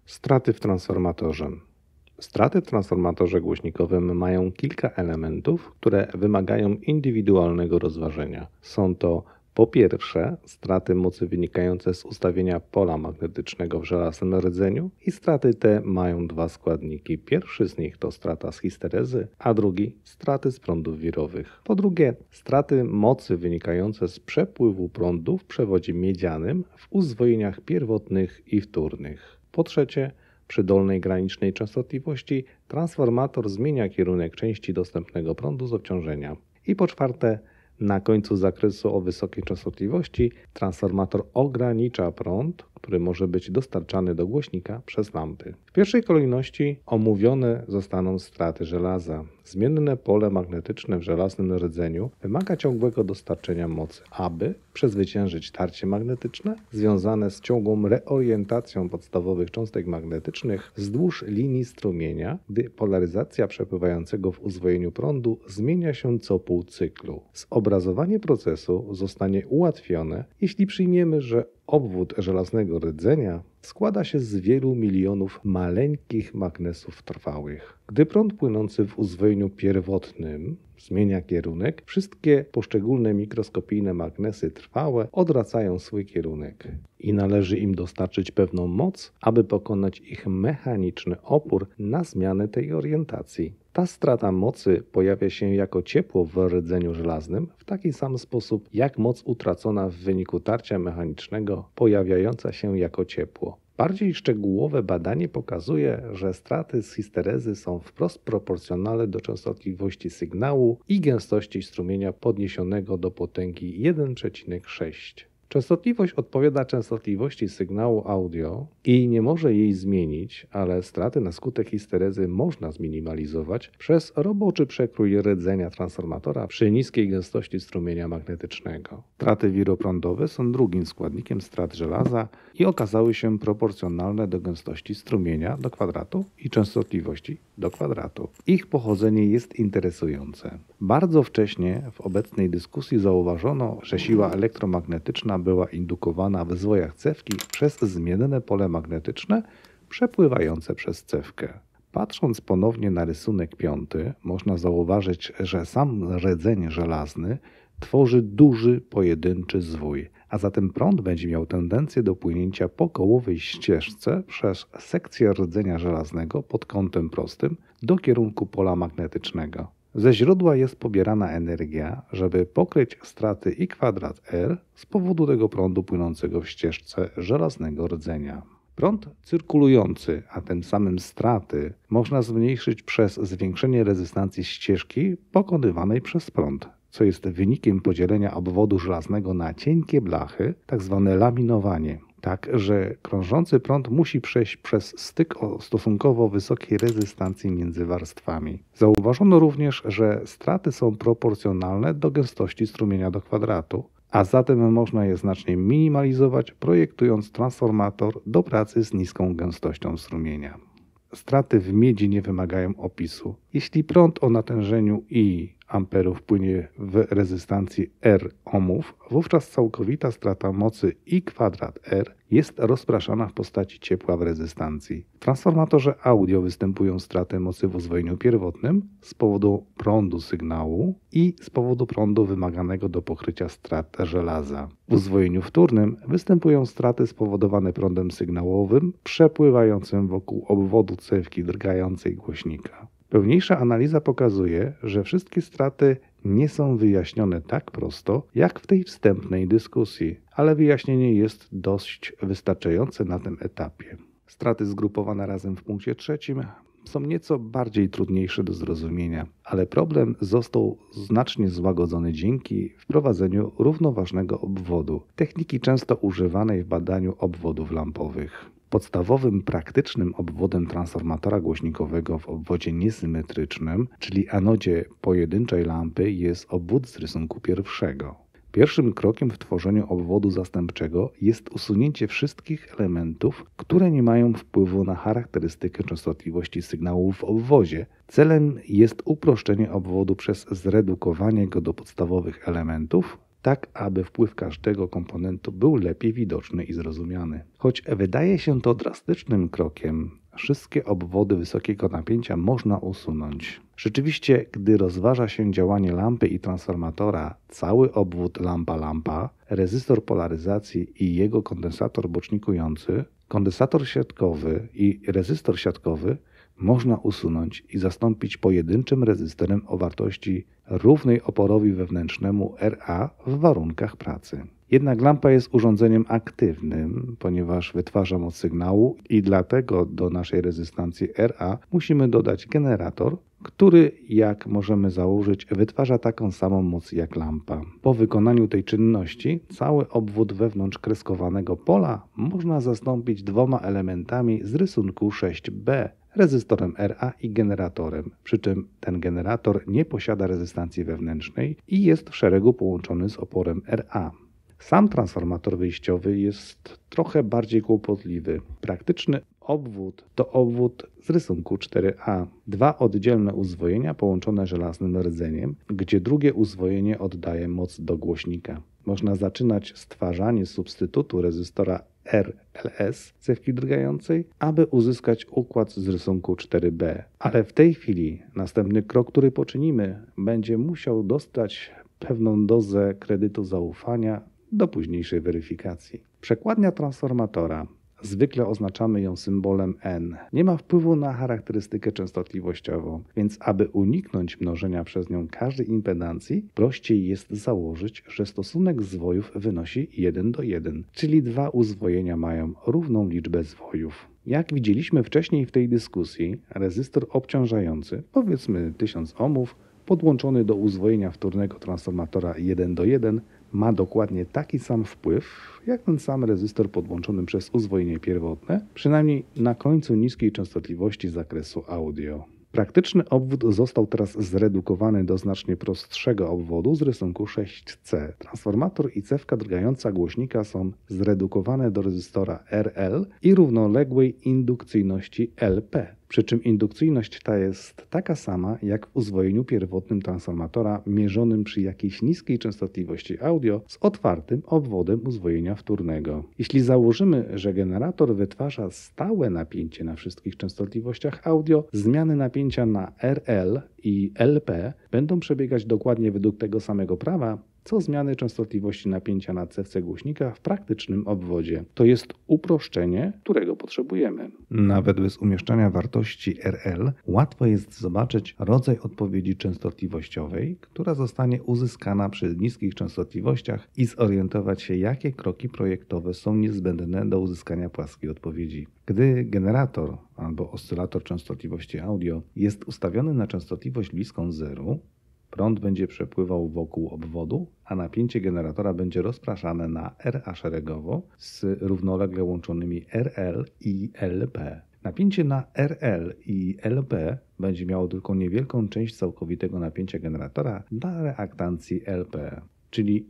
Straty w transformatorze. Straty w transformatorze głośnikowym mają kilka elementów, które wymagają indywidualnego rozważenia. Są to po pierwsze straty mocy wynikające z ustawienia pola magnetycznego w żelaznym rdzeniu i straty te mają dwa składniki. Pierwszy z nich to strata z histerezy, a drugi straty z prądów wirowych. Po drugie, straty mocy wynikające z przepływu prądu w przewodzie miedzianym w uzwojeniach pierwotnych i wtórnych. Po trzecie, przy dolnej granicznej częstotliwości transformator zmienia kierunek części dostępnego prądu z obciążenia. I po czwarte, na końcu zakresu o wysokiej częstotliwości transformator ogranicza prąd, który może być dostarczany do głośnika przez lampy. W pierwszej kolejności omówione zostaną straty żelaza. Zmienne pole magnetyczne w żelaznym rdzeniu wymaga ciągłego dostarczenia mocy, aby przezwyciężyć tarcie magnetyczne związane z ciągłą reorientacją podstawowych cząstek magnetycznych wzdłuż linii strumienia, gdy polaryzacja przepływającego w uzwojeniu prądu zmienia się co pół cyklu. Zobrazowanie procesu zostanie ułatwione, jeśli przyjmiemy, że obwód żelaznego rdzenia składa się z wielu milionów maleńkich magnesów trwałych. Gdy prąd płynący w uzwojeniu pierwotnym zmienia kierunek, wszystkie poszczególne mikroskopijne magnesy trwałe odwracają swój kierunek i należy im dostarczyć pewną moc, aby pokonać ich mechaniczny opór na zmianę tej orientacji. Ta strata mocy pojawia się jako ciepło w rdzeniu żelaznym w taki sam sposób jak moc utracona w wyniku tarcia mechanicznego pojawiająca się jako ciepło. Bardziej szczegółowe badanie pokazuje, że straty z histerezy są wprost proporcjonalne do częstotliwości sygnału i gęstości strumienia podniesionego do potęgi 1,6. Częstotliwość odpowiada częstotliwości sygnału audio i nie może jej zmienić, ale straty na skutek histerezy można zminimalizować przez roboczy przekrój rdzenia transformatora przy niskiej gęstości strumienia magnetycznego. Straty wiroprądowe są drugim składnikiem strat żelaza i okazały się proporcjonalne do gęstości strumienia do kwadratu i częstotliwości do kwadratu. Ich pochodzenie jest interesujące. Bardzo wcześnie w obecnej dyskusji zauważono, że siła elektromagnetyczna była indukowana w zwojach cewki przez zmienne pole magnetyczne przepływające przez cewkę. Patrząc ponownie na rysunek 5, można zauważyć, że sam rdzeń żelazny tworzy duży, pojedynczy zwój, a zatem prąd będzie miał tendencję do płynięcia po kołowej ścieżce przez sekcję rdzenia żelaznego pod kątem prostym do kierunku pola magnetycznego. Ze źródła jest pobierana energia, żeby pokryć straty I kwadrat R z powodu tego prądu płynącego w ścieżce żelaznego rdzenia. Prąd cyrkulujący, a tym samym straty, można zmniejszyć przez zwiększenie rezystancji ścieżki pokonywanej przez prąd, co jest wynikiem podzielenia obwodu żelaznego na cienkie blachy, tzw. laminowanie. Tak, że krążący prąd musi przejść przez styk o stosunkowo wysokiej rezystancji między warstwami. Zauważono również, że straty są proporcjonalne do gęstości strumienia do kwadratu, a zatem można je znacznie minimalizować, projektując transformator do pracy z niską gęstością strumienia. Straty w miedzi nie wymagają opisu. Jeśli prąd o natężeniu I amperów płynie w rezystancji R ohmów, wówczas całkowita strata mocy I kwadrat R jest rozpraszana w postaci ciepła w rezystancji. W transformatorze audio występują straty mocy w uzwojeniu pierwotnym z powodu prądu sygnału i z powodu prądu wymaganego do pokrycia strat żelaza. W uzwojeniu wtórnym występują straty spowodowane prądem sygnałowym przepływającym wokół obwodu cewki drgającej głośnika. Pełniejsza analiza pokazuje, że wszystkie straty nie są wyjaśnione tak prosto, jak w tej wstępnej dyskusji, ale wyjaśnienie jest dość wystarczające na tym etapie. Straty zgrupowane razem w punkcie 3 są nieco bardziej trudniejsze do zrozumienia, ale problem został znacznie złagodzony dzięki wprowadzeniu równoważnego obwodu, techniki często używanej w badaniu obwodów lampowych. Podstawowym praktycznym obwodem transformatora głośnikowego w obwodzie niesymetrycznym, czyli anodzie pojedynczej lampy, jest obwód z rysunku 1. Pierwszym krokiem w tworzeniu obwodu zastępczego jest usunięcie wszystkich elementów, które nie mają wpływu na charakterystykę częstotliwości sygnału w obwodzie. Celem jest uproszczenie obwodu przez zredukowanie go do podstawowych elementów, tak aby wpływ każdego komponentu był lepiej widoczny i zrozumiany. Choć wydaje się to drastycznym krokiem, wszystkie obwody wysokiego napięcia można usunąć. Rzeczywiście, gdy rozważa się działanie lampy i transformatora, cały obwód lampa-lampa, rezystor polaryzacji i jego kondensator bocznikujący, kondensator siatkowy i rezystor siatkowy można usunąć i zastąpić pojedynczym rezystorem o wartości równej oporowi wewnętrznemu RA w warunkach pracy. Jednak lampa jest urządzeniem aktywnym, ponieważ wytwarza moc sygnału i dlatego do naszej rezystancji RA musimy dodać generator, który, jak możemy założyć, wytwarza taką samą moc jak lampa. Po wykonaniu tej czynności cały obwód wewnątrz kreskowanego pola można zastąpić dwoma elementami z rysunku 6b. Rezystorem RA i generatorem, przy czym ten generator nie posiada rezystancji wewnętrznej i jest w szeregu połączony z oporem RA. Sam transformator wyjściowy jest trochę bardziej kłopotliwy. Praktyczny obwód to obwód z rysunku 4a. Dwa oddzielne uzwojenia połączone żelaznym rdzeniem, gdzie drugie uzwojenie oddaje moc do głośnika. Można zaczynać stwarzanie substytutu rezystora RLS cewki drgającej, aby uzyskać układ z rysunku 4b. Ale w tej chwili następny krok, który poczynimy, będzie musiał dostać pewną dozę kredytu zaufania do późniejszej weryfikacji. Przekładnia transformatora, zwykle oznaczamy ją symbolem N, nie ma wpływu na charakterystykę częstotliwościową, więc aby uniknąć mnożenia przez nią każdej impedancji, prościej jest założyć, że stosunek zwojów wynosi 1:1, czyli dwa uzwojenia mają równą liczbę zwojów. Jak widzieliśmy wcześniej w tej dyskusji, rezystor obciążający, powiedzmy 1000 ohmów, podłączony do uzwojenia wtórnego transformatora 1:1, ma dokładnie taki sam wpływ, jak ten sam rezystor podłączony przez uzwojenie pierwotne, przynajmniej na końcu niskiej częstotliwości zakresu audio. Praktyczny obwód został teraz zredukowany do znacznie prostszego obwodu z rysunku 6c. Transformator i cewka drgająca głośnika są zredukowane do rezystora RL i równoległej indukcyjności LP. Przy czym indukcyjność ta jest taka sama jak w uzwojeniu pierwotnym transformatora mierzonym przy jakiejś niskiej częstotliwości audio z otwartym obwodem uzwojenia wtórnego. Jeśli założymy, że generator wytwarza stałe napięcie na wszystkich częstotliwościach audio, zmiany napięcia na RL i LP będą przebiegać dokładnie według tego samego prawa, co zmiany częstotliwości napięcia na cewce głośnika w praktycznym obwodzie. To jest uproszczenie, którego potrzebujemy. Nawet bez umieszczania wartości RL łatwo jest zobaczyć rodzaj odpowiedzi częstotliwościowej, która zostanie uzyskana przy niskich częstotliwościach i zorientować się, jakie kroki projektowe są niezbędne do uzyskania płaskiej odpowiedzi. Gdy generator albo oscylator częstotliwości audio jest ustawiony na częstotliwość bliską zeru, prąd będzie przepływał wokół obwodu, a napięcie generatora będzie rozpraszane na RA szeregowo z równolegle łączonymi RL i LP. Napięcie na RL i LP będzie miało tylko niewielką część całkowitego napięcia generatora dla reaktancji LP, czyli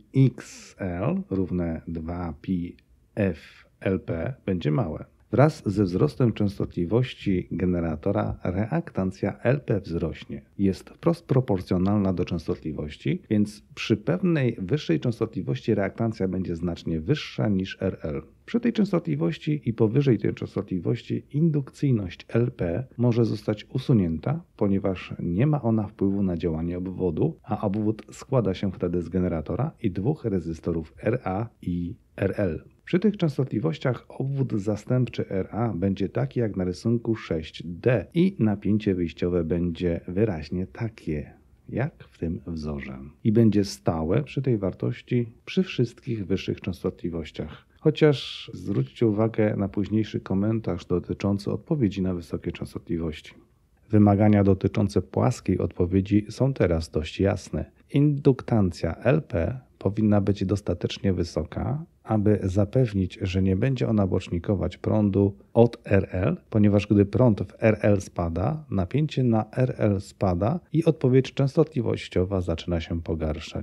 XL równe 2pi f LP będzie małe. Wraz ze wzrostem częstotliwości generatora reaktancja LP wzrośnie. Jest wprost proporcjonalna do częstotliwości, więc przy pewnej wyższej częstotliwości reaktancja będzie znacznie wyższa niż RL. Przy tej częstotliwości i powyżej tej częstotliwości indukcyjność LP może zostać usunięta, ponieważ nie ma ona wpływu na działanie obwodu, a obwód składa się wtedy z generatora i dwóch rezystorów RA i RL. Przy tych częstotliwościach obwód zastępczy RA będzie taki jak na rysunku 6D i napięcie wyjściowe będzie wyraźnie takie, jak w tym wzorze. I będzie stałe przy tej wartości przy wszystkich wyższych częstotliwościach. Chociaż zwróćcie uwagę na późniejszy komentarz dotyczący odpowiedzi na wysokie częstotliwości. Wymagania dotyczące płaskiej odpowiedzi są teraz dość jasne. Induktancja LP powinna być dostatecznie wysoka, aby zapewnić, że nie będzie ona bocznikować prądu od RL, ponieważ gdy prąd w RL spada, napięcie na RL spada i odpowiedź częstotliwościowa zaczyna się pogarszać.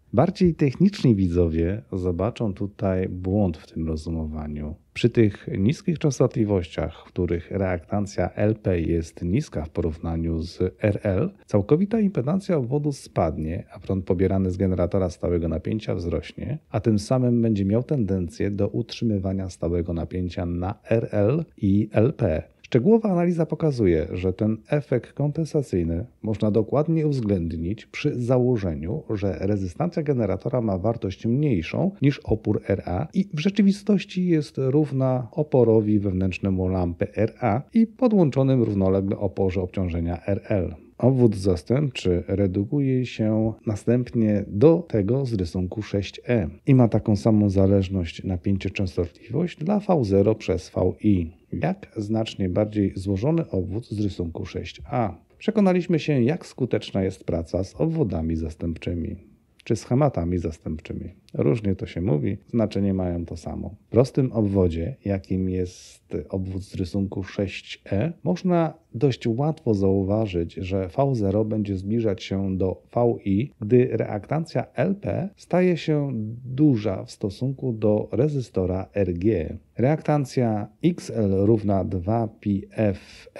Bardziej techniczni widzowie zobaczą tutaj błąd w tym rozumowaniu. Przy tych niskich częstotliwościach, w których reaktancja LP jest niska w porównaniu z RL, całkowita impedancja obwodu spadnie, a prąd pobierany z generatora stałego napięcia wzrośnie, a tym samym będzie miał tendencję do utrzymywania stałego napięcia na RL i LP. Szczegółowa analiza pokazuje, że ten efekt kompensacyjny można dokładnie uwzględnić przy założeniu, że rezystancja generatora ma wartość mniejszą niż opór RA i w rzeczywistości jest równa oporowi wewnętrznemu lampy RA i podłączonym równolegle oporze obciążenia RL. Obwód zastępczy redukuje się następnie do tego z rysunku 6e i ma taką samą zależność napięcie-częstotliwość dla V0 przez VI, jak znacznie bardziej złożony obwód z rysunku 6a. Przekonaliśmy się, jak skuteczna jest praca z obwodami zastępczymi czy schematami zastępczymi. Różnie to się mówi, znaczenie mają to samo. W prostym obwodzie, jakim jest obwód z rysunku 6e, można dość łatwo zauważyć, że V0 będzie zbliżać się do VI, gdy reaktancja LP staje się duża w stosunku do rezystora RG. Reaktancja XL równa 2πf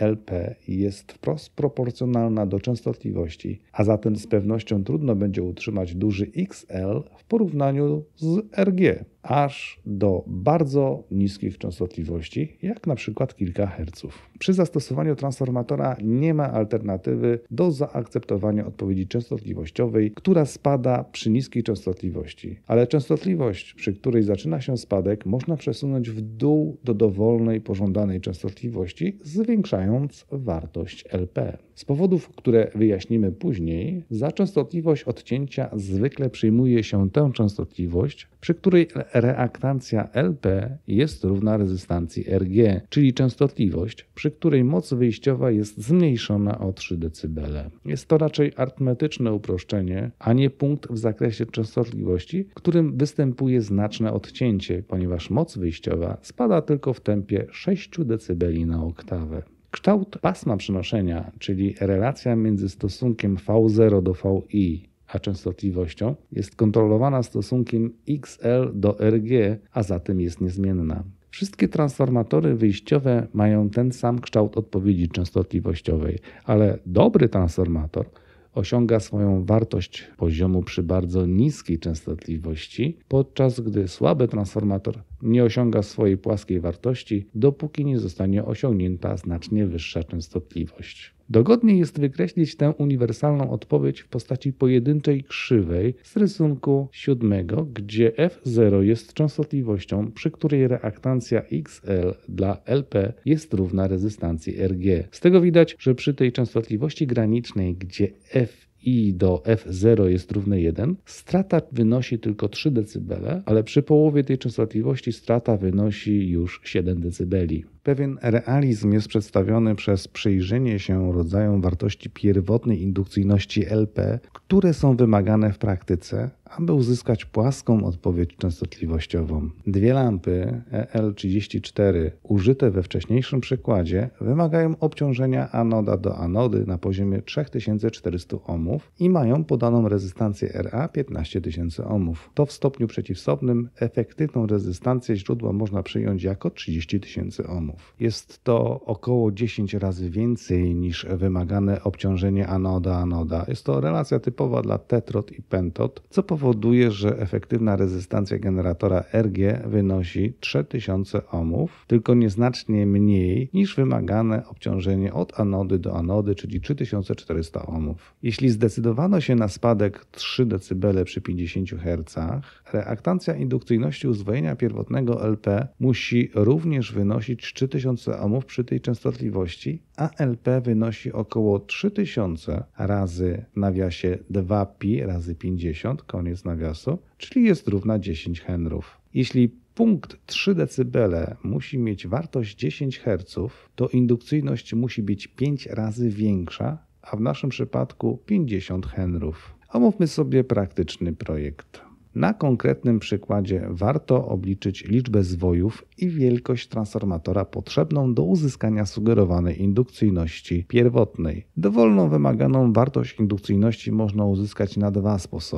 LP jest wprost proporcjonalna do częstotliwości, a zatem z pewnością trudno będzie utrzymać duży XL w porównaniu z RG, aż do bardzo niskich częstotliwości, jak na przykład kilka herców. Przy zastosowaniu transformatora nie ma alternatywy do zaakceptowania odpowiedzi częstotliwościowej, która spada przy niskiej częstotliwości, ale częstotliwość, przy której zaczyna się spadek, można przesunąć w dół do dowolnej pożądanej częstotliwości, zwiększając wartość LP. Z powodów, które wyjaśnimy później, za częstotliwość odcięcia zwykle przyjmuje się tę częstotliwość, przy której reaktancja LP jest równa rezystancji RG, czyli częstotliwość, przy której moc wyjściowa jest zmniejszona o 3 dB. Jest to raczej arytmetyczne uproszczenie, a nie punkt w zakresie częstotliwości, w którym występuje znaczne odcięcie, ponieważ moc wyjściowa spada tylko w tempie 6 dB na oktawę. Kształt pasma przenoszenia, czyli relacja między stosunkiem V0 do VI a częstotliwością, jest kontrolowana stosunkiem XL do RG, a zatem jest niezmienna. Wszystkie transformatory wyjściowe mają ten sam kształt odpowiedzi częstotliwościowej, ale dobry transformator osiąga swoją wartość poziomu przy bardzo niskiej częstotliwości, podczas gdy słaby transformator nie osiąga swojej płaskiej wartości, dopóki nie zostanie osiągnięta znacznie wyższa częstotliwość. Dogodnie jest wykreślić tę uniwersalną odpowiedź w postaci pojedynczej krzywej z rysunku 7, gdzie F0 jest częstotliwością, przy której reaktancja XL dla LP jest równa rezystancji RG. Z tego widać, że przy tej częstotliwości granicznej, gdzie Fi do F0 jest równe 1, strata wynosi tylko 3 dB, ale przy połowie tej częstotliwości strata wynosi już 7 dB. Pewien realizm jest przedstawiony przez przyjrzenie się rodzajom wartości pierwotnej indukcyjności LP, które są wymagane w praktyce, aby uzyskać płaską odpowiedź częstotliwościową. Dwie lampy EL34 użyte we wcześniejszym przykładzie wymagają obciążenia anoda do anody na poziomie 3400 ohmów i mają podaną rezystancję RA 15 000 ohmów. To w stopniu przeciwstopnym efektywną rezystancję źródła można przyjąć jako 30 000 ohmów. Jest to około 10 razy więcej niż wymagane obciążenie anoda. Jest to relacja typowa dla tetrod i pentod, co powoduje, że efektywna rezystancja generatora RG wynosi 3000 ohmów, tylko nieznacznie mniej niż wymagane obciążenie od anody do anody, czyli 3400 ohmów. Jeśli zdecydowano się na spadek 3 dB przy 50 Hz, reaktancja indukcyjności uzwojenia pierwotnego LP musi również wynosić 3000 ohmów przy tej częstotliwości, a LP wynosi około 3000 razy w nawiasie 2π razy 50, koniec nawiasu, czyli jest równa 10 henrów. Jeśli punkt 3 dB musi mieć wartość 10 Hz, to indukcyjność musi być 5 razy większa, a w naszym przypadku 50 henrów. Omówmy sobie praktyczny projekt. Na konkretnym przykładzie warto obliczyć liczbę zwojów i wielkość transformatora potrzebną do uzyskania sugerowanej indukcyjności pierwotnej. Dowolną wymaganą wartość indukcyjności można uzyskać na dwa sposoby.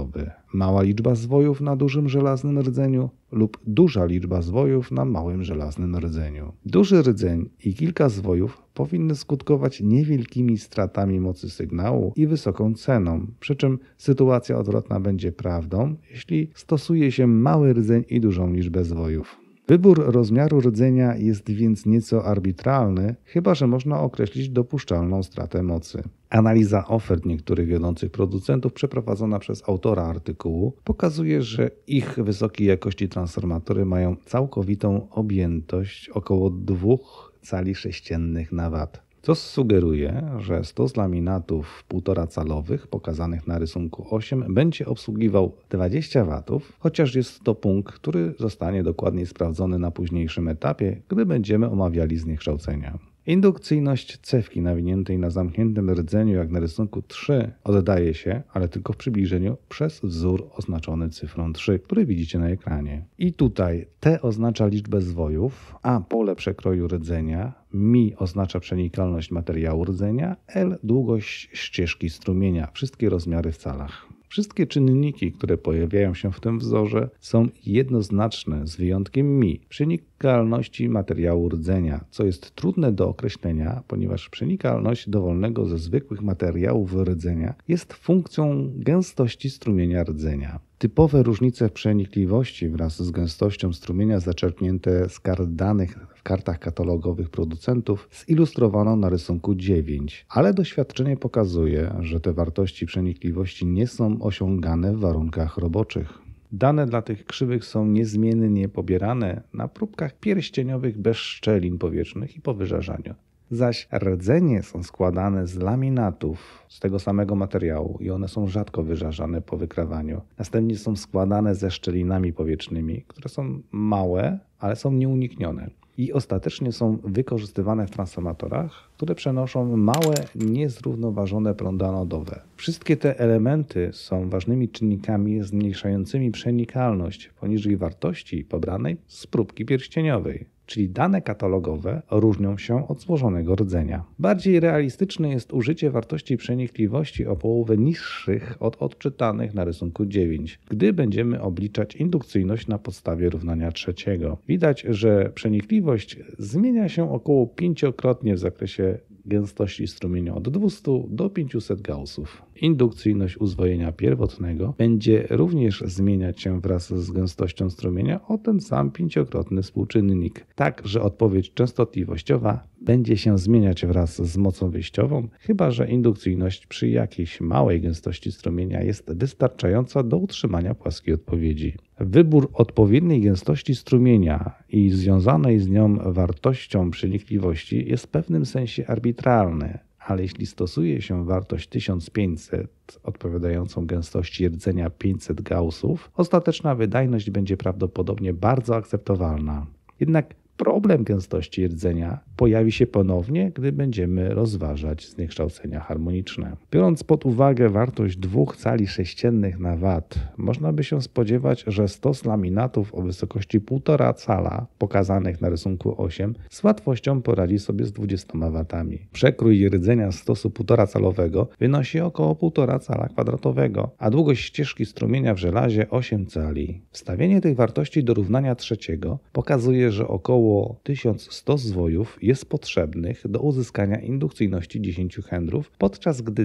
mała liczba zwojów na dużym żelaznym rdzeniu lub duża liczba zwojów na małym żelaznym rdzeniu. Duży rdzeń i kilka zwojów powinny skutkować niewielkimi stratami mocy sygnału i wysoką ceną, przy czym sytuacja odwrotna będzie prawdą, jeśli stosuje się mały rdzeń i dużą liczbę zwojów. Wybór rozmiaru rdzenia jest więc nieco arbitralny, chyba że można określić dopuszczalną stratę mocy. Analiza ofert niektórych wiodących producentów przeprowadzona przez autora artykułu pokazuje, że ich wysokiej jakości transformatory mają całkowitą objętość około 2 cali sześciennych na wat. Co sugeruje, że stos laminatów 1,5 calowych pokazanych na rysunku 8 będzie obsługiwał 20 W, chociaż jest to punkt, który zostanie dokładniej sprawdzony na późniejszym etapie, gdy będziemy omawiali zniekształcenia. Indukcyjność cewki nawiniętej na zamkniętym rdzeniu jak na rysunku 3 oddaje się, ale tylko w przybliżeniu, przez wzór oznaczony cyfrą 3, który widzicie na ekranie. I tutaj T oznacza liczbę zwojów, A pole przekroju rdzenia, Mi oznacza przenikalność materiału rdzenia, L długość ścieżki strumienia, wszystkie rozmiary w calach. Wszystkie czynniki, które pojawiają się w tym wzorze, są jednoznaczne z wyjątkiem Mi, przenikalności materiału rdzenia, co jest trudne do określenia, ponieważ przenikalność dowolnego ze zwykłych materiałów rdzenia jest funkcją gęstości strumienia rdzenia. Typowe różnice w przenikliwości wraz z gęstością strumienia zaczerpnięte z kart danych w kartach katalogowych producentów zilustrowano na rysunku 9, ale doświadczenie pokazuje, że te wartości przenikliwości nie są osiągane w warunkach roboczych. Dane dla tych krzywych są niezmiennie pobierane na próbkach pierścieniowych bez szczelin powietrznych i po wyżarzaniu. Zaś rdzenie są składane z laminatów z tego samego materiału i one są rzadko wyżarzane po wykrawaniu. Następnie są składane ze szczelinami powietrznymi, które są małe, ale są nieuniknione. I ostatecznie są wykorzystywane w transformatorach, które przenoszą małe, niezrównoważone prądy anodowe. Wszystkie te elementy są ważnymi czynnikami zmniejszającymi przenikalność poniżej wartości pobranej z próbki pierścieniowej. Czyli dane katalogowe różnią się od złożonego rdzenia. Bardziej realistyczne jest użycie wartości przenikliwości o połowę niższych od odczytanych na rysunku 9, gdy będziemy obliczać indukcyjność na podstawie równania trzeciego. Widać, że przenikliwość zmienia się około 5-krotnie w zakresie gęstości strumienia od 200 do 500 Gaussów. Indukcyjność uzwojenia pierwotnego będzie również zmieniać się wraz z gęstością strumienia o ten sam 5-krotny współczynnik, tak że odpowiedź częstotliwościowa będzie się zmieniać wraz z mocą wyjściową, chyba że indukcyjność przy jakiejś małej gęstości strumienia jest wystarczająca do utrzymania płaskiej odpowiedzi. Wybór odpowiedniej gęstości strumienia i związanej z nią wartością przenikliwości jest w pewnym sensie arbitralny, ale jeśli stosuje się wartość 1500 odpowiadającą gęstości rdzenia 500 Gaussów, ostateczna wydajność będzie prawdopodobnie bardzo akceptowalna. Jednak problem gęstości rdzenia pojawi się ponownie, gdy będziemy rozważać zniekształcenia harmoniczne. Biorąc pod uwagę wartość 2 cali sześciennych na wat, można by się spodziewać, że stos laminatów o wysokości 1,5 cala pokazanych na rysunku 8 z łatwością poradzi sobie z 20 watami. Przekrój rdzenia stosu 1,5 calowego wynosi około 1,5 cala kwadratowego, a długość ścieżki strumienia w żelazie 8 cali. Wstawienie tych wartości do równania trzeciego pokazuje, że około 1100 zwojów jest potrzebnych do uzyskania indukcyjności 10 hendrów, podczas gdy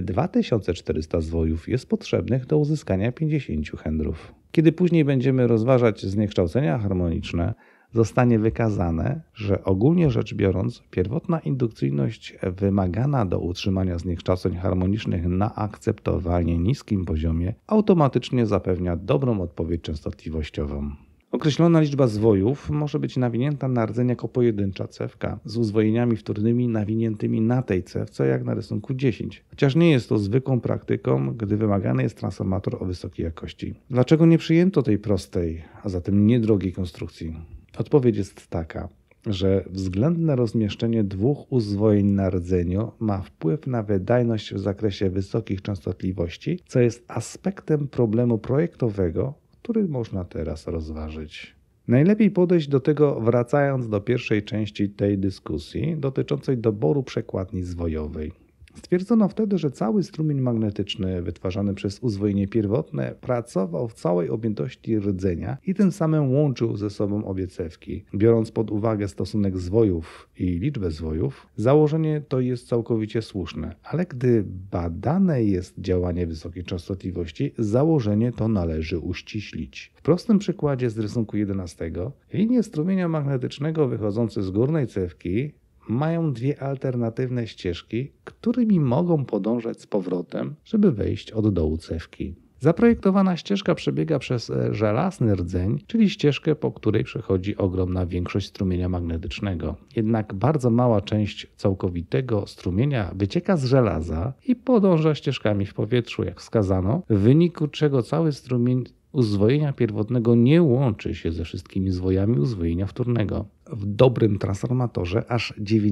2400 zwojów jest potrzebnych do uzyskania 50 hendrów. Kiedy później będziemy rozważać zniekształcenia harmoniczne, zostanie wykazane, że ogólnie rzecz biorąc pierwotna indukcyjność wymagana do utrzymania zniekształceń harmonicznych na akceptowalnie niskim poziomie automatycznie zapewnia dobrą odpowiedź częstotliwościową. Określona liczba zwojów może być nawinięta na rdzeń jako pojedyncza cewka z uzwojeniami wtórnymi nawiniętymi na tej cewce jak na rysunku 10, chociaż nie jest to zwykłą praktyką, gdy wymagany jest transformator o wysokiej jakości. Dlaczego nie przyjęto tej prostej, a zatem niedrogiej konstrukcji? Odpowiedź jest taka, że względne rozmieszczenie 2 uzwojeń na rdzeniu ma wpływ na wydajność w zakresie wysokich częstotliwości, co jest aspektem problemu projektowego, który można teraz rozważyć. Najlepiej podejść do tego wracając do pierwszej części tej dyskusji dotyczącej doboru przekładni zwojowej. Stwierdzono wtedy, że cały strumień magnetyczny wytwarzany przez uzwojenie pierwotne pracował w całej objętości rdzenia i tym samym łączył ze sobą obie cewki. Biorąc pod uwagę stosunek zwojów i liczbę zwojów, założenie to jest całkowicie słuszne, ale gdy badane jest działanie wysokiej częstotliwości, założenie to należy uściślić. W prostym przykładzie z rysunku 11 linie strumienia magnetycznego wychodzące z górnej cewki mają dwie alternatywne ścieżki, którymi mogą podążać z powrotem, żeby wejść od dołu cewki. Zaprojektowana ścieżka przebiega przez żelazny rdzeń, czyli ścieżkę, po której przechodzi ogromna większość strumienia magnetycznego. Jednak bardzo mała część całkowitego strumienia wycieka z żelaza i podąża ścieżkami w powietrzu, jak wskazano, w wyniku czego cały strumień uzwojenia pierwotnego nie łączy się ze wszystkimi zwojami uzwojenia wtórnego. W dobrym transformatorze aż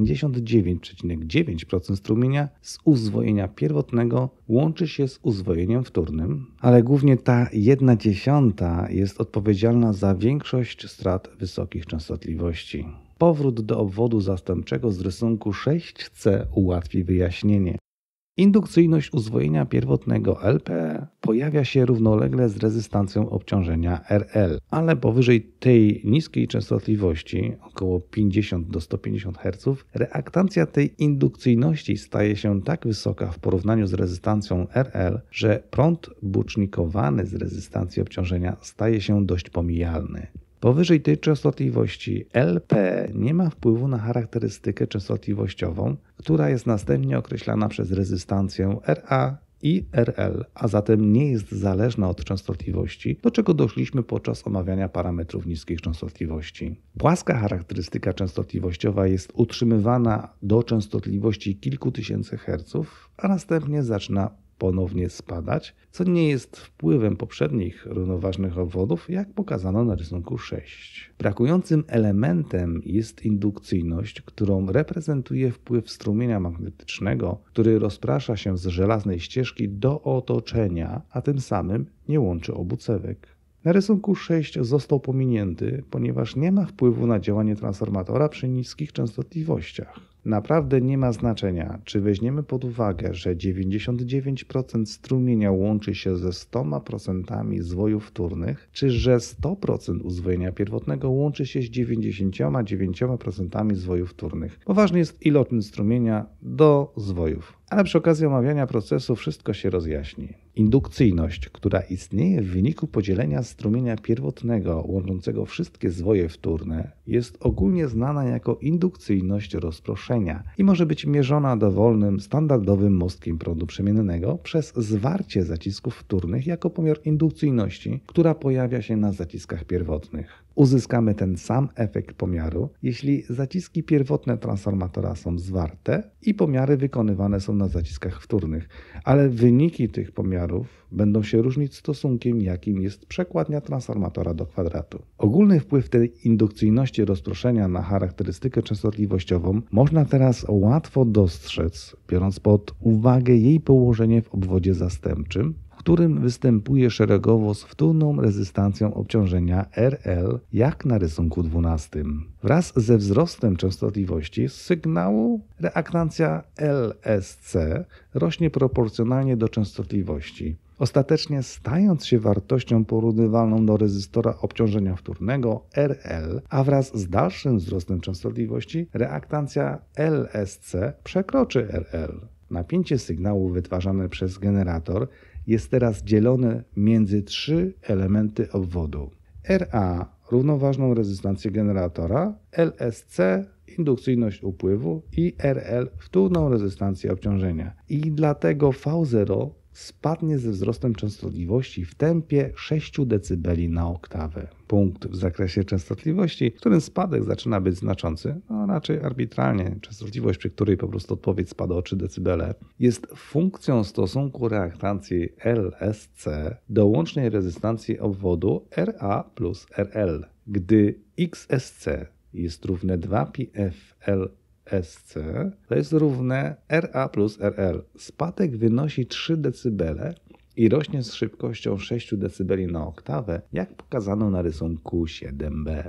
99,9% strumienia z uzwojenia pierwotnego łączy się z uzwojeniem wtórnym, ale głównie ta 1/10 jest odpowiedzialna za większość strat wysokich częstotliwości. Powrót do obwodu zastępczego z rysunku 6c ułatwi wyjaśnienie. Indukcyjność uzwojenia pierwotnego LP pojawia się równolegle z rezystancją obciążenia RL, ale powyżej tej niskiej częstotliwości, około 50 do 150 Hz, reaktancja tej indukcyjności staje się tak wysoka w porównaniu z rezystancją RL, że prąd bucznikowany z rezystancji obciążenia staje się dość pomijalny. Powyżej tej częstotliwości LP nie ma wpływu na charakterystykę częstotliwościową, która jest następnie określana przez rezystancję RA i RL, a zatem nie jest zależna od częstotliwości, do czego doszliśmy podczas omawiania parametrów niskich częstotliwości. Płaska charakterystyka częstotliwościowa jest utrzymywana do częstotliwości kilku tysięcy herców, a następnie zaczyna ponownie spadać, co nie jest wpływem poprzednich równoważnych obwodów, jak pokazano na rysunku 6. Brakującym elementem jest indukcyjność, którą reprezentuje wpływ strumienia magnetycznego, który rozprasza się z żelaznej ścieżki do otoczenia, a tym samym nie łączy obu cewek. Na rysunku 6 został pominięty, ponieważ nie ma wpływu na działanie transformatora przy niskich częstotliwościach. Naprawdę nie ma znaczenia, czy weźmiemy pod uwagę, że 99% strumienia łączy się ze 100% zwojów wtórnych, czy że 100% uzwojenia pierwotnego łączy się z 99% zwojów wtórnych. Bo ważny jest iloczyn strumienia do zwojów. Ale przy okazji omawiania procesu wszystko się rozjaśni. Indukcyjność, która istnieje w wyniku podzielenia strumienia pierwotnego łączącego wszystkie zwoje wtórne, jest ogólnie znana jako indukcyjność rozproszenia i może być mierzona dowolnym, standardowym mostkiem prądu przemiennego przez zwarcie zacisków wtórnych jako pomiar indukcyjności, która pojawia się na zaciskach pierwotnych. Uzyskamy ten sam efekt pomiaru, jeśli zaciski pierwotne transformatora są zwarte i pomiary wykonywane są na zaciskach wtórnych, ale wyniki tych pomiarów będą się różnić stosunkiem, jakim jest przekładnia transformatora do kwadratu. Ogólny wpływ tej indukcyjności rozproszenia na charakterystykę częstotliwościową można teraz łatwo dostrzec, biorąc pod uwagę jej położenie w obwodzie zastępczym, w którym występuje szeregowo z wtórną rezystancją obciążenia RL, jak na rysunku 12. Wraz ze wzrostem częstotliwości sygnału reaktancja LSC rośnie proporcjonalnie do częstotliwości, ostatecznie stając się wartością porównywalną do rezystora obciążenia wtórnego RL, a wraz z dalszym wzrostem częstotliwości reaktancja LSC przekroczy RL. Napięcie sygnału wytwarzane przez generator jest teraz dzielone między trzy elementy obwodu. RA równoważną rezystancję generatora, LSC indukcyjność upływu i RL wtórną rezystancję obciążenia. I dlatego V0 spadnie ze wzrostem częstotliwości w tempie 6 dB na oktawę. Punkt w zakresie częstotliwości, w którym spadek zaczyna być znaczący, raczej arbitralnie, częstotliwość, przy której po prostu odpowiedź spada o 3 dB, jest funkcją stosunku reaktancji LSC do łącznej rezystancji obwodu RA plus RL. Gdy XSC jest równe 2πfL SC to jest równe RA plus RL. Spadek wynosi 3 dB i rośnie z szybkością 6 dB na oktawę, jak pokazano na rysunku 7b.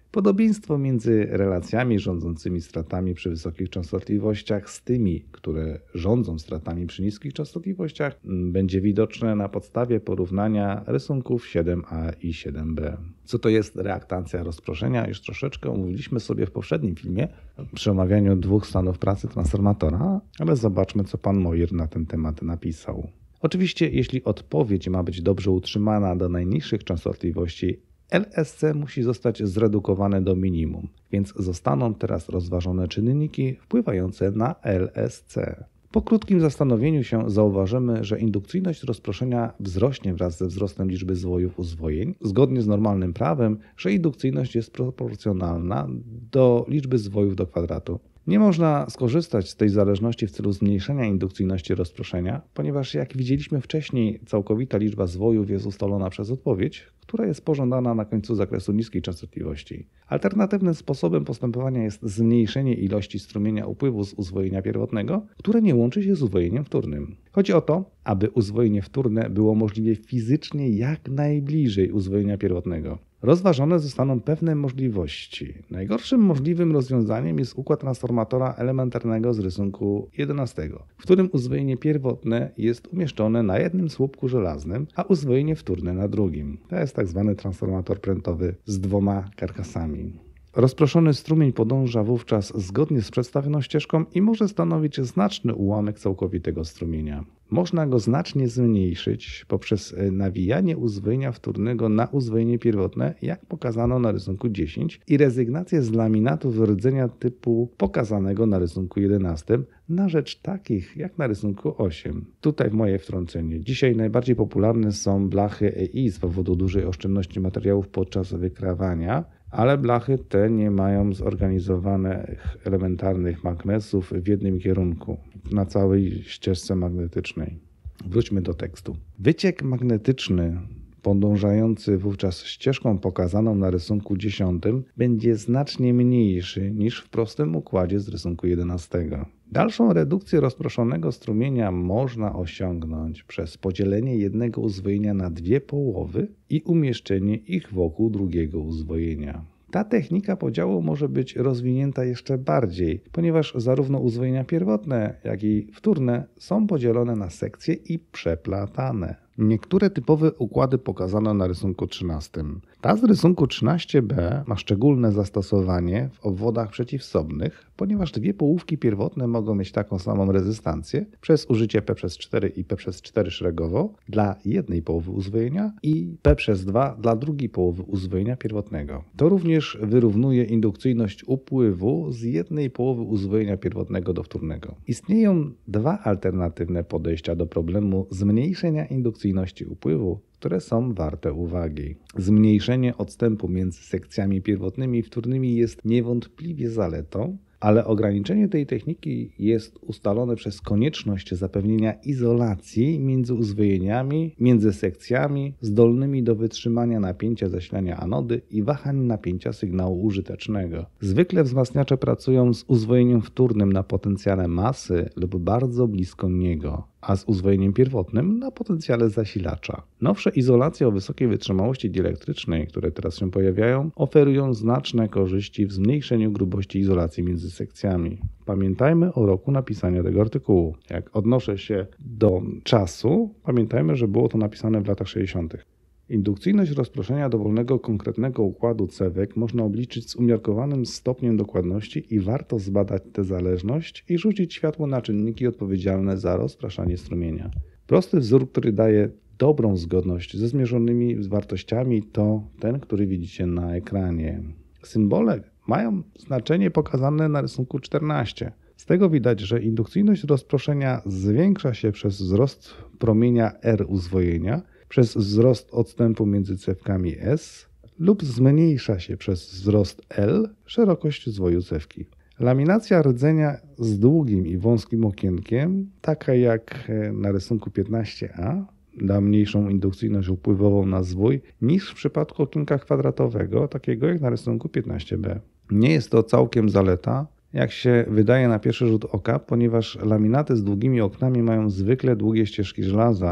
Podobieństwo między relacjami rządzącymi stratami przy wysokich częstotliwościach z tymi, które rządzą stratami przy niskich częstotliwościach, będzie widoczne na podstawie porównania rysunków 7a i 7b. Co to jest reaktancja rozproszenia? Już troszeczkę omówiliśmy sobie w poprzednim filmie przy omawianiu dwóch stanów pracy transformatora, ale zobaczmy, co pan Moir na ten temat napisał. Oczywiście, jeśli odpowiedź ma być dobrze utrzymana do najniższych częstotliwości, LSC musi zostać zredukowane do minimum, więc zostaną teraz rozważone czynniki wpływające na LSC. Po krótkim zastanowieniu się zauważymy, że indukcyjność rozproszenia wzrośnie wraz ze wzrostem liczby zwojów uzwojeń, zgodnie z normalnym prawem, że indukcyjność jest proporcjonalna do liczby zwojów do kwadratu. Nie można skorzystać z tej zależności w celu zmniejszenia indukcyjności rozproszenia, ponieważ jak widzieliśmy wcześniej, całkowita liczba zwojów jest ustalona przez odpowiedź, która jest pożądana na końcu zakresu niskiej częstotliwości. Alternatywnym sposobem postępowania jest zmniejszenie ilości strumienia upływu z uzwojenia pierwotnego, które nie łączy się z uzwojeniem wtórnym. Chodzi o to, aby uzwojenie wtórne było możliwie fizycznie jak najbliżej uzwojenia pierwotnego. Rozważone zostaną pewne możliwości. Najgorszym możliwym rozwiązaniem jest układ transformatora elementarnego z rysunku 11, w którym uzwojenie pierwotne jest umieszczone na jednym słupku żelaznym, a uzwojenie wtórne na drugim. To jest tak zwany transformator prętowy z dwoma karkasami. Rozproszony strumień podąża wówczas zgodnie z przedstawioną ścieżką i może stanowić znaczny ułamek całkowitego strumienia. Można go znacznie zmniejszyć poprzez nawijanie uzwojenia wtórnego na uzwojenie pierwotne, jak pokazano na rysunku 10, i rezygnację z laminatów rdzenia typu pokazanego na rysunku 11 na rzecz takich jak na rysunku 8. Tutaj moje wtrącenie. Dzisiaj najbardziej popularne są blachy EI z powodu dużej oszczędności materiałów podczas wykrawania, ale blachy te nie mają zorganizowanych elementarnych magnesów w jednym kierunku na całej ścieżce magnetycznej. Wróćmy do tekstu. Wyciek magnetyczny podążający wówczas ścieżką pokazaną na rysunku 10 będzie znacznie mniejszy niż w prostym układzie z rysunku 11. Dalszą redukcję rozproszonego strumienia można osiągnąć przez podzielenie jednego uzwojenia na dwie połowy i umieszczenie ich wokół drugiego uzwojenia. Ta technika podziału może być rozwinięta jeszcze bardziej, ponieważ zarówno uzwojenia pierwotne, jak i wtórne są podzielone na sekcje i przeplatane. Niektóre typowe układy pokazano na rysunku 13. Ta z rysunku 13b ma szczególne zastosowanie w obwodach przeciwsobnych, ponieważ dwie połówki pierwotne mogą mieć taką samą rezystancję przez użycie P/4 i P/4 szeregowo dla jednej połowy uzwojenia i P/2 dla drugiej połowy uzwojenia pierwotnego. To również wyrównuje indukcyjność upływu z jednej połowy uzwojenia pierwotnego do wtórnego. Istnieją dwa alternatywne podejścia do problemu zmniejszenia indukcyjności upływu, które są warte uwagi. Zmniejszenie odstępu między sekcjami pierwotnymi i wtórnymi jest niewątpliwie zaletą, ale ograniczenie tej techniki jest ustalone przez konieczność zapewnienia izolacji między uzwojeniami, między sekcjami zdolnymi do wytrzymania napięcia zasilania anody i wahań napięcia sygnału użytecznego. Zwykle wzmacniacze pracują z uzwojeniem wtórnym na potencjale masy lub bardzo blisko niego, a z uzwojeniem pierwotnym na potencjale zasilacza. Nowsze izolacje o wysokiej wytrzymałości dielettrycznej, które teraz się pojawiają, oferują znaczne korzyści w zmniejszeniu grubości izolacji między sekcjami. Pamiętajmy o roku napisania tego artykułu. Jak odnoszę się do czasu, pamiętajmy, że było to napisane w latach 60. Indukcyjność rozproszenia dowolnego konkretnego układu cewek można obliczyć z umiarkowanym stopniem dokładności i warto zbadać tę zależność i rzucić światło na czynniki odpowiedzialne za rozpraszanie strumienia. Prosty wzór, który daje dobrą zgodność ze zmierzonymi wartościami, to ten, który widzicie na ekranie. Symbole mają znaczenie pokazane na rysunku 14. Z tego widać, że indukcyjność rozproszenia zwiększa się przez wzrost promienia R uzwojenia, przez wzrost odstępu między cewkami S lub zmniejsza się przez wzrost L szerokość zwoju cewki. Laminacja rdzenia z długim i wąskim okienkiem, taka jak na rysunku 15a, da mniejszą indukcyjność upływową na zwój niż w przypadku okienka kwadratowego, takiego jak na rysunku 15b. Nie jest to całkiem zaleta, jak się wydaje na pierwszy rzut oka, ponieważ laminaty z długimi oknami mają zwykle długie ścieżki żelaza,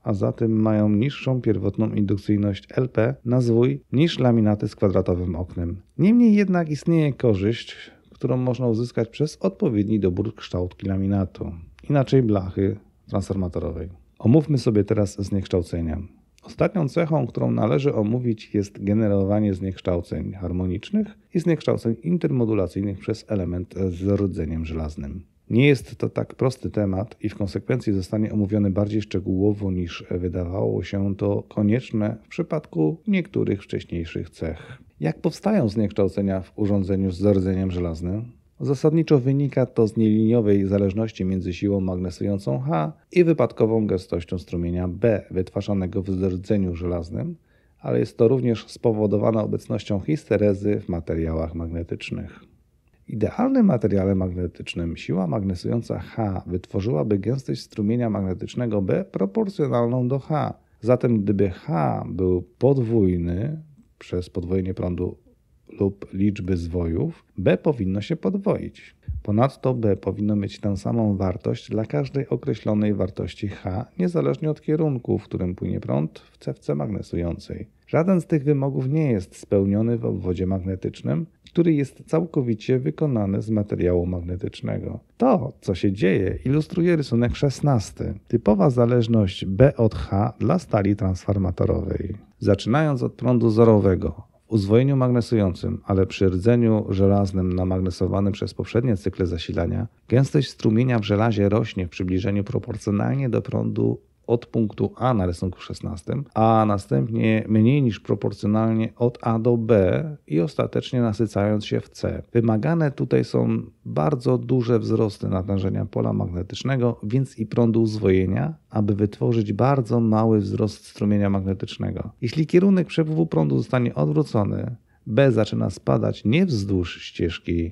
a zatem mają niższą pierwotną indukcyjność LP na zwój niż laminaty z kwadratowym oknem. Niemniej jednak istnieje korzyść, którą można uzyskać przez odpowiedni dobór kształtki laminatu, inaczej blachy transformatorowej. Omówmy sobie teraz zniekształcenia. Ostatnią cechą, którą należy omówić, jest generowanie zniekształceń harmonicznych i zniekształceń intermodulacyjnych przez element z rdzeniem żelaznym. Nie jest to tak prosty temat i w konsekwencji zostanie omówiony bardziej szczegółowo niż wydawało się to konieczne w przypadku niektórych wcześniejszych cech. Jak powstają zniekształcenia w urządzeniu z rdzeniem żelaznym? Zasadniczo wynika to z nieliniowej zależności między siłą magnesującą H i wypadkową gęstością strumienia B wytwarzanego w rdzeniu żelaznym, ale jest to również spowodowane obecnością histerezy w materiałach magnetycznych. W idealnym materiale magnetycznym siła magnesująca H wytworzyłaby gęstość strumienia magnetycznego B proporcjonalną do H. Zatem gdyby H był podwójny przez podwojenie prądu lub liczby zwojów, B powinno się podwoić. Ponadto B powinno mieć tę samą wartość dla każdej określonej wartości H, niezależnie od kierunku, w którym płynie prąd w cewce magnesującej. Żaden z tych wymogów nie jest spełniony w obwodzie magnetycznym, który jest całkowicie wykonany z materiału magnetycznego. To, co się dzieje, ilustruje rysunek 16. Typowa zależność B od H dla stali transformatorowej. Zaczynając od prądu zorowego, w uzwojeniu magnesującym, ale przy rdzeniu żelaznym namagnesowanym przez poprzednie cykle zasilania, gęstość strumienia w żelazie rośnie w przybliżeniu proporcjonalnie do prądu od punktu A na rysunku 16, a następnie mniej niż proporcjonalnie od A do B i ostatecznie nasycając się w C. Wymagane tutaj są bardzo duże wzrosty natężenia pola magnetycznego, więc i prądu uzwojenia, aby wytworzyć bardzo mały wzrost strumienia magnetycznego. Jeśli kierunek przepływu prądu zostanie odwrócony, B zaczyna spadać nie wzdłuż ścieżki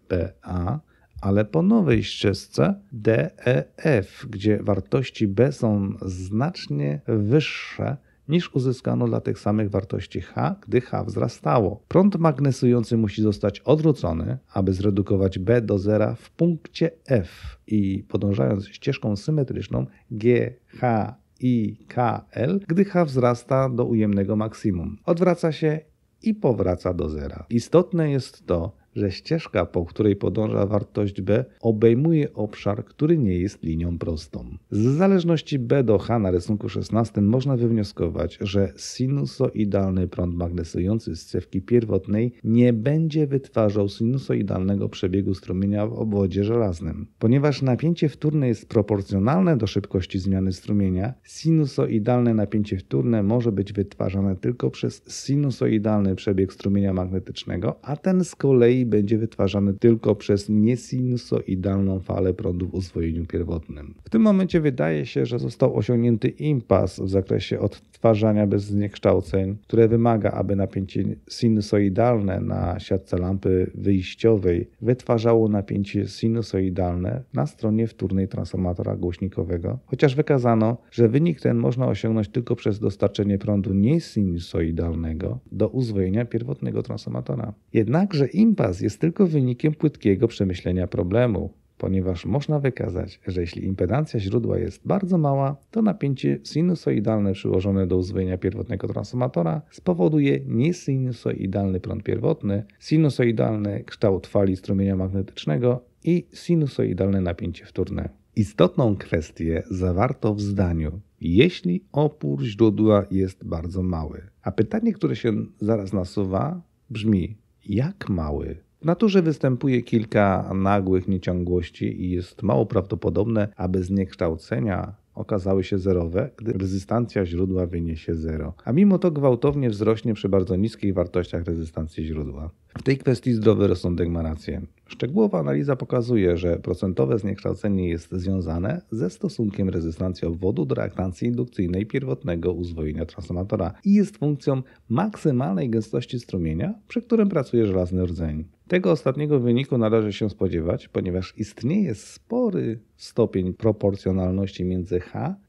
CBA, ale po nowej ścieżce DEF, gdzie wartości B są znacznie wyższe niż uzyskano dla tych samych wartości H, gdy H wzrastało. Prąd magnesujący musi zostać odwrócony, aby zredukować B do zera w punkcie F i podążając ścieżką symetryczną G, H, I, K, L, gdy H wzrasta do ujemnego maksimum. Odwraca się i powraca do zera. Istotne jest to, że ścieżka, po której podąża wartość B, obejmuje obszar, który nie jest linią prostą. Z zależności B do H na rysunku 16 można wywnioskować, że sinusoidalny prąd magnesujący z cewki pierwotnej nie będzie wytwarzał sinusoidalnego przebiegu strumienia w obwodzie żelaznym. Ponieważ napięcie wtórne jest proporcjonalne do szybkości zmiany strumienia, sinusoidalne napięcie wtórne może być wytwarzane tylko przez sinusoidalny przebieg strumienia magnetycznego, a ten z kolei będzie wytwarzany tylko przez niesinusoidalną falę prądu w uzwojeniu pierwotnym. W tym momencie wydaje się, że został osiągnięty impas w zakresie odtwarzania bez zniekształceń, które wymaga, aby napięcie sinusoidalne na siatce lampy wyjściowej wytwarzało napięcie sinusoidalne na stronie wtórnej transformatora głośnikowego, chociaż wykazano, że wynik ten można osiągnąć tylko przez dostarczenie prądu niesinusoidalnego do uzwojenia pierwotnego transformatora. Jednakże impas jest tylko wynikiem płytkiego przemyślenia problemu, ponieważ można wykazać, że jeśli impedancja źródła jest bardzo mała, to napięcie sinusoidalne przyłożone do uzwojenia pierwotnego transformatora spowoduje niesinusoidalny prąd pierwotny, sinusoidalny kształt fali strumienia magnetycznego i sinusoidalne napięcie wtórne. Istotną kwestię zawarto w zdaniu, jeśli opór źródła jest bardzo mały. A pytanie, które się zaraz nasuwa, brzmi: jak mały? W naturze występuje kilka nagłych nieciągłości i jest mało prawdopodobne, aby zniekształcenia okazały się zerowe, gdy rezystancja źródła wyniesie 0. A mimo to gwałtownie wzrośnie przy bardzo niskich wartościach rezystancji źródła. W tej kwestii zdrowy rozsądek ma rację. Szczegółowa analiza pokazuje, że procentowe zniekształcenie jest związane ze stosunkiem rezystancji obwodu do reaktancji indukcyjnej pierwotnego uzwojenia transformatora i jest funkcją maksymalnej gęstości strumienia, przy którym pracuje żelazny rdzeń. Tego ostatniego wyniku należy się spodziewać, ponieważ istnieje spory stopień proporcjonalności między H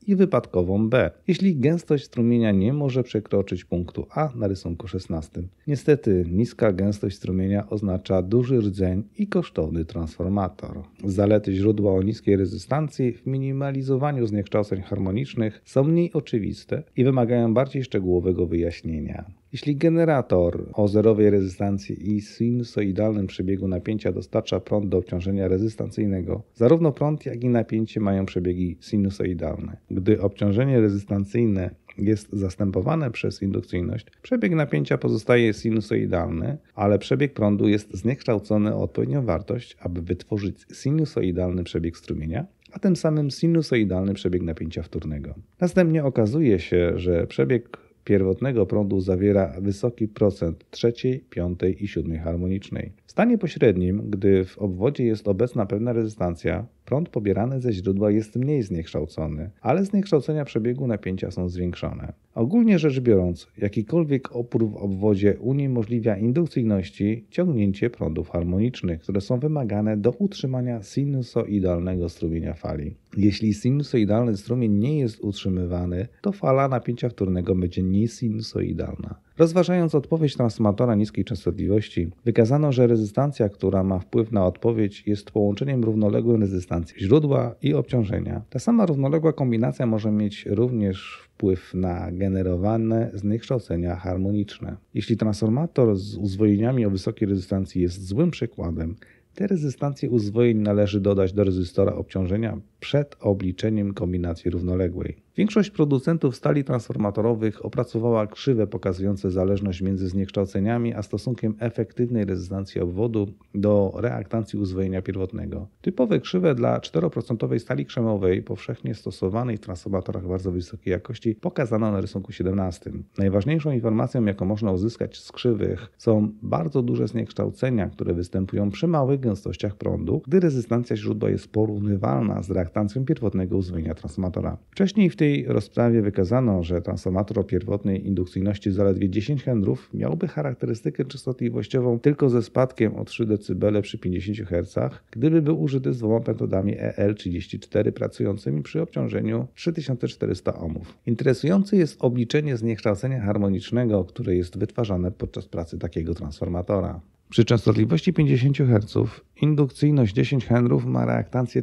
i wypadkową B, jeśli gęstość strumienia nie może przekroczyć punktu A na rysunku 16. Niestety niska gęstość strumienia oznacza duży rdzeń i kosztowny transformator. Zalety źródła o niskiej rezystancji w minimalizowaniu zniekształceń harmonicznych są mniej oczywiste i wymagają bardziej szczegółowego wyjaśnienia. Jeśli generator o zerowej rezystancji i sinusoidalnym przebiegu napięcia dostarcza prąd do obciążenia rezystancyjnego, zarówno prąd, jak i napięcie mają przebiegi sinusoidalne. Gdy obciążenie rezystancyjne jest zastępowane przez indukcyjność, przebieg napięcia pozostaje sinusoidalny, ale przebieg prądu jest zniekształcony o odpowiednią wartość, aby wytworzyć sinusoidalny przebieg strumienia, a tym samym sinusoidalny przebieg napięcia wtórnego. Następnie okazuje się, że przebieg pierwotnego prądu zawiera wysoki procent trzeciej, piątej i siódmej harmonicznej. W stanie pośrednim, gdy w obwodzie jest obecna pewna rezystancja, prąd pobierany ze źródła jest mniej zniekształcony, ale zniekształcenia przebiegu napięcia są zwiększone. Ogólnie rzecz biorąc, jakikolwiek opór w obwodzie uniemożliwia indukcyjności ciągnięcie prądów harmonicznych, które są wymagane do utrzymania sinusoidalnego strumienia fali. Jeśli sinusoidalny strumień nie jest utrzymywany, to fala napięcia wtórnego będzie niesinusoidalna. Rozważając odpowiedź transformatora niskiej częstotliwości, wykazano, że rezystancja, która ma wpływ na odpowiedź, jest połączeniem równoległym rezystancji źródła i obciążenia. Ta sama równoległa kombinacja może mieć również wpływ na generowane zniekształcenia harmoniczne. Jeśli transformator z uzwojeniami o wysokiej rezystancji jest złym przykładem, te rezystancje uzwojeń należy dodać do rezystora obciążenia przed obliczeniem kombinacji równoległej. Większość producentów stali transformatorowych opracowała krzywe pokazujące zależność między zniekształceniami a stosunkiem efektywnej rezystancji obwodu do reaktancji uzwojenia pierwotnego. Typowe krzywe dla 4% stali krzemowej, powszechnie stosowanej w transformatorach bardzo wysokiej jakości, pokazano na rysunku 17. Najważniejszą informacją, jaką można uzyskać z krzywych, są bardzo duże zniekształcenia, które występują przy małych gęstościach prądu, gdy rezystancja źródła jest porównywalna z reaktancją pierwotnego uzwojenia transformatora. Wcześniej w tej rozprawie wykazano, że transformator o pierwotnej indukcyjności zaledwie 10 Henryów miałby charakterystykę częstotliwościową tylko ze spadkiem o 3 dB przy 50 Hz, gdyby był użyty z dwoma pentodami EL34 pracującymi przy obciążeniu 3400 ohmów. Interesujące jest obliczenie zniekształcenia harmonicznego, które jest wytwarzane podczas pracy takiego transformatora. Przy częstotliwości 50 Hz indukcyjność 10 Henryów ma reaktancję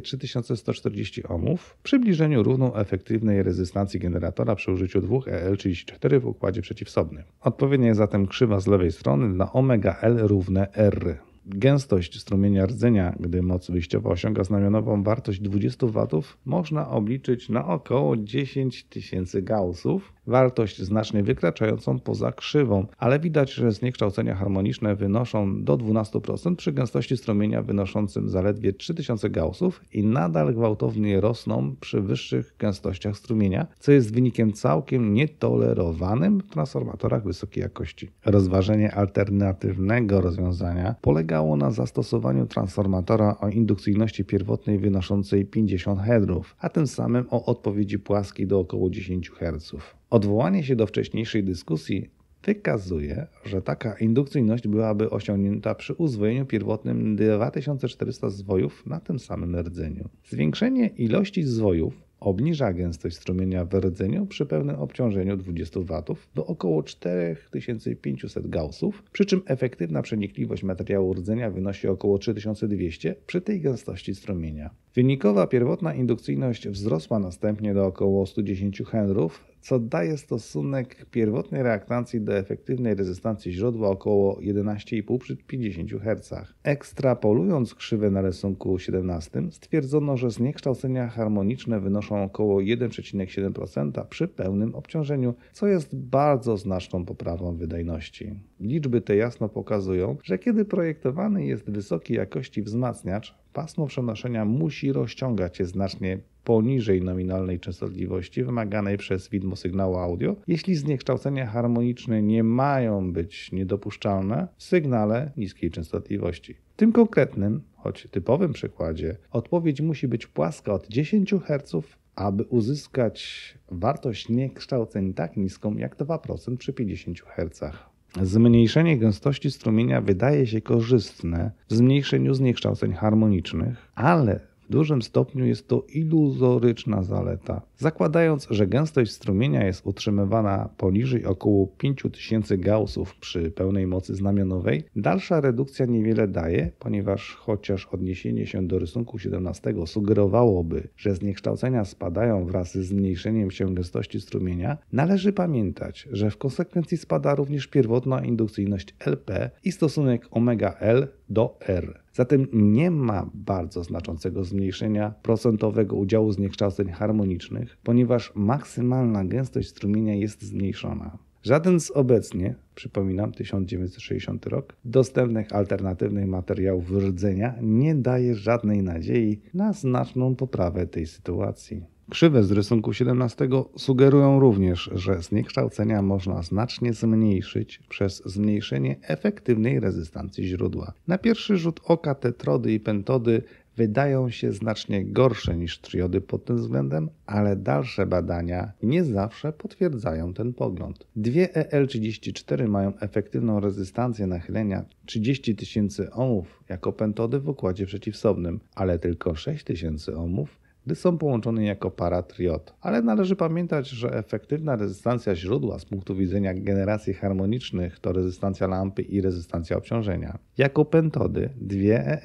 3140 ohmów w przybliżeniu równą efektywnej rezystancji generatora przy użyciu dwóch EL34 w układzie przeciwsobnym. Odpowiednia jest zatem krzywa z lewej strony dla omega L równe R. Gęstość strumienia rdzenia, gdy moc wyjściowa osiąga znamionową wartość 20 W, można obliczyć na około 10 000 Gaussów, wartość znacznie wykraczającą poza krzywą, ale widać, że zniekształcenia harmoniczne wynoszą do 12% przy gęstości strumienia wynoszącym zaledwie 3000 Gaussów i nadal gwałtownie rosną przy wyższych gęstościach strumienia, co jest wynikiem całkiem nietolerowanym w transformatorach wysokiej jakości. Rozważenie alternatywnego rozwiązania polegało na zastosowaniu transformatora o indukcyjności pierwotnej wynoszącej 50 Henryów, a tym samym o odpowiedzi płaskiej do około 10 Hz. Odwołanie się do wcześniejszej dyskusji wykazuje, że taka indukcyjność byłaby osiągnięta przy uzwojeniu pierwotnym 2400 zwojów na tym samym rdzeniu. Zwiększenie ilości zwojów obniża gęstość strumienia w rdzeniu przy pełnym obciążeniu 20 W do około 4500 Gaussów, przy czym efektywna przenikliwość materiału rdzenia wynosi około 3200 przy tej gęstości strumienia. Wynikowa pierwotna indukcyjność wzrosła następnie do około 110 Henryów, co daje stosunek pierwotnej reaktancji do efektywnej rezystancji źródła około 11,5 przy 50 Hz. Ekstrapolując krzywę na rysunku 17, stwierdzono, że zniekształcenia harmoniczne wynoszą około 1,7% przy pełnym obciążeniu, co jest bardzo znaczną poprawą wydajności. Liczby te jasno pokazują, że kiedy projektowany jest wysokiej jakości wzmacniacz, pasmo przenoszenia musi rozciągać się znacznie poniżej nominalnej częstotliwości wymaganej przez widmo sygnału audio, jeśli zniekształcenia harmoniczne nie mają być niedopuszczalne w sygnale niskiej częstotliwości. W tym konkretnym, choć typowym przykładzie, odpowiedź musi być płaska od 10 Hz, aby uzyskać wartość zniekształceń tak niską jak 2% przy 50 Hz. Zmniejszenie gęstości strumienia wydaje się korzystne w zmniejszeniu zniekształceń harmonicznych, ale w dużym stopniu jest to iluzoryczna zaleta. Zakładając, że gęstość strumienia jest utrzymywana poniżej około 5000 gaussów przy pełnej mocy znamionowej, dalsza redukcja niewiele daje, ponieważ chociaż odniesienie się do rysunku 17 sugerowałoby, że zniekształcenia spadają wraz z zmniejszeniem się gęstości strumienia, należy pamiętać, że w konsekwencji spada również pierwotna indukcyjność LP i stosunek omega-L do R. Zatem nie ma bardzo znaczącego zmniejszenia procentowego udziału zniekształceń harmonicznych, ponieważ maksymalna gęstość strumienia jest zmniejszona. Żaden z obecnie, przypominam 1960 rok, dostępnych alternatywnych materiałów rdzenia nie daje żadnej nadziei na znaczną poprawę tej sytuacji. Krzywe z rysunku 17 sugerują również, że zniekształcenia można znacznie zmniejszyć przez zmniejszenie efektywnej rezystancji źródła. Na pierwszy rzut oka tetrody i pentody wydają się znacznie gorsze niż triody pod tym względem, ale dalsze badania nie zawsze potwierdzają ten pogląd. Dwie EL34 mają efektywną rezystancję nachylenia 30 000 ohmów jako pentody w układzie przeciwsobnym, ale tylko 6000 ohmów, gdy są połączone jako para triod. Ale należy pamiętać, że efektywna rezystancja źródła z punktu widzenia generacji harmonicznych to rezystancja lampy i rezystancja obciążenia. Jako pentody dwie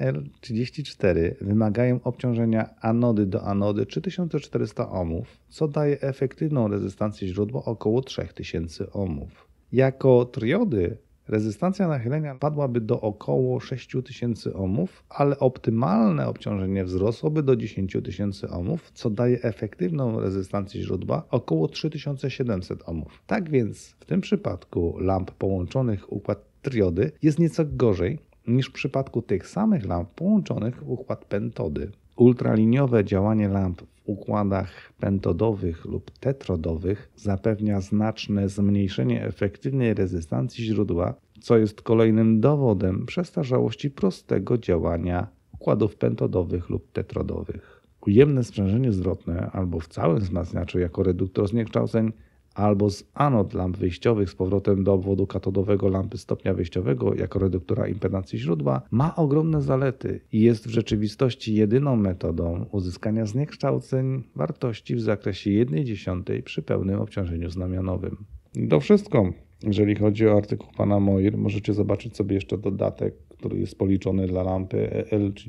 EL34 wymagają obciążenia anody do anody 3400 ohmów, co daje efektywną rezystancję źródła około 3000 ohmów. Jako triody rezystancja nachylenia padłaby do około 6000 ohmów, ale optymalne obciążenie wzrosłoby do 10 000 ohmów, co daje efektywną rezystancję źródła około 3700 ohmów. Tak więc w tym przypadku lamp połączonych w układ triody jest nieco gorzej niż w przypadku tych samych lamp połączonych w układ pentody. Ultraliniowe działanie lamp w układach pentodowych lub tetrodowych zapewnia znaczne zmniejszenie efektywnej rezystancji źródła, co jest kolejnym dowodem przestarzałości prostego działania układów pentodowych lub tetrodowych. Ujemne sprzężenie zwrotne albo w całym wzmacniaczu jako reduktor zniekształceń, albo z anod lamp wyjściowych z powrotem do obwodu katodowego lampy stopnia wyjściowego jako reduktora impedancji źródła ma ogromne zalety i jest w rzeczywistości jedyną metodą uzyskania zniekształceń wartości w zakresie 1/10 przy pełnym obciążeniu znamionowym. To wszystko. Jeżeli chodzi o artykuł pana Moir, możecie zobaczyć sobie jeszcze dodatek, który jest policzony dla lampy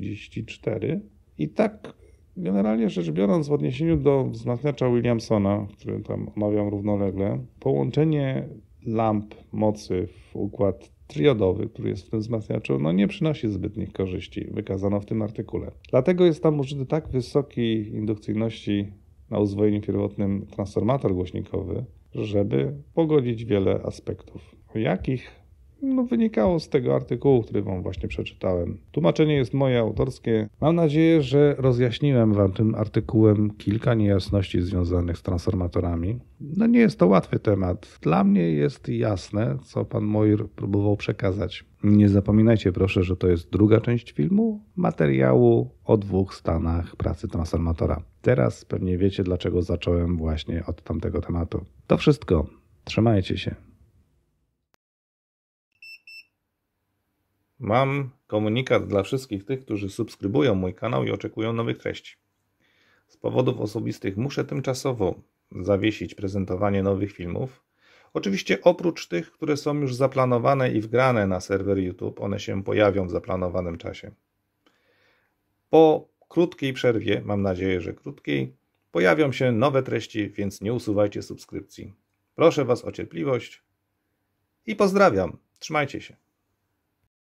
EL34 i tak generalnie rzecz biorąc, w odniesieniu do wzmacniacza Williamsona, który tam omawiam równolegle, połączenie lamp mocy w układ triodowy, który jest w tym wzmacniaczu, nie przynosi zbytnich korzyści, wykazano w tym artykule. Dlatego jest tam użyty tak wysokiej indukcyjności na uzwojeniu pierwotnym transformator głośnikowy, żeby pogodzić wiele aspektów. Jakich? Wynikało z tego artykułu, który wam właśnie przeczytałem. Tłumaczenie jest moje autorskie. Mam nadzieję, że rozjaśniłem wam tym artykułem kilka niejasności związanych z transformatorami. Nie jest to łatwy temat. Dla mnie jest jasne, co pan Moir próbował przekazać. Nie zapominajcie proszę, że to jest druga część filmu, materiału o 2 stanach pracy transformatora. Teraz pewnie wiecie, dlaczego zacząłem właśnie od tamtego tematu. To wszystko. Trzymajcie się. Mam komunikat dla wszystkich tych, którzy subskrybują mój kanał i oczekują nowych treści. Z powodów osobistych muszę tymczasowo zawiesić prezentowanie nowych filmów. Oczywiście oprócz tych, które są już zaplanowane i wgrane na serwer YouTube, one się pojawią w zaplanowanym czasie. Po krótkiej przerwie, mam nadzieję, że krótkiej, pojawią się nowe treści, więc nie usuwajcie subskrypcji. Proszę Was o cierpliwość i pozdrawiam. Trzymajcie się.